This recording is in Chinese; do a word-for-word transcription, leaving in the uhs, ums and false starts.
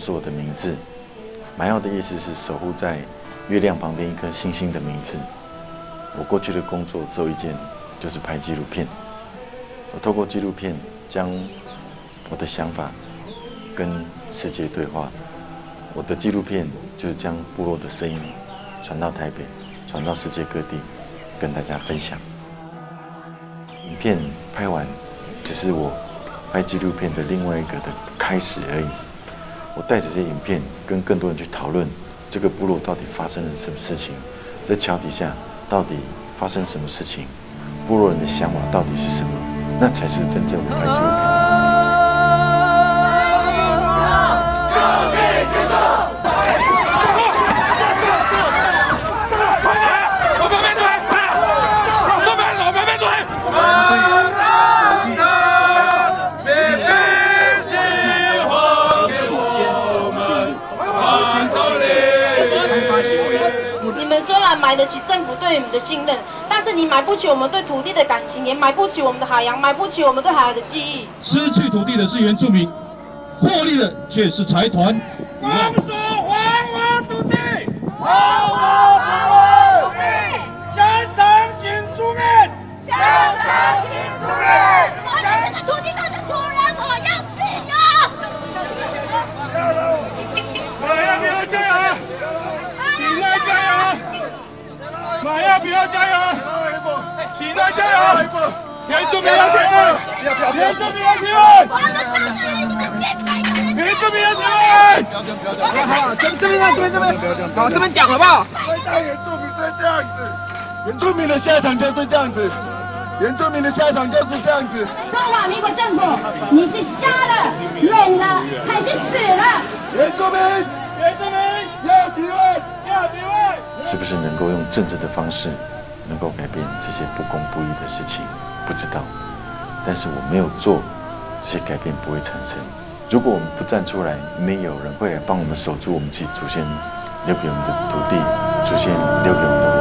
是我的名字，埋耀的意思是守护在月亮旁边一颗星星的名字。我过去的工作只有一件，就是拍纪录片。我透过纪录片将我的想法跟世界对话。我的纪录片就是将部落的声音传到台北，传到世界各地，跟大家分享。影片拍完，只是我拍纪录片的另外一个的开始而已。我带着这些影片，跟更多人去讨论这个部落到底发生了什么事情，在桥底下到底发生什么事情，部落人的想法到底是什么，那才是真正的拍纪录片。 你们虽然买得起政府对你们的信任，但是你买不起我们对土地的感情，也买不起我们的海洋，买不起我们对海洋的记忆。 失去土地的是原住民，获利的却是财团。 光说还我土地，还我土地，现场请出面，现场请出面。 我在这个土地上的土人，我要自由。 马要不要加油？请来加油！马要不要加油？请来加油！原住民要平安！原住民要平安！原住民要平安！ 好，这这边这边这边，好，这边讲好不好？ 原住民是这样子，原住民的下场就是这样子，原住民的下场就是这样子。 中华民国政府，你是瞎了、聋了，还是死了？ 原住民， 原住民要提问， 要提问。 是不是能够用政治的方式，能够改变这些不公不义的事情？不知道。但是我没有做，这些改变不会产生。如果我们不站出来，没有人会来帮我们守住我们自己祖先留给我们的土地，祖先留给我们的。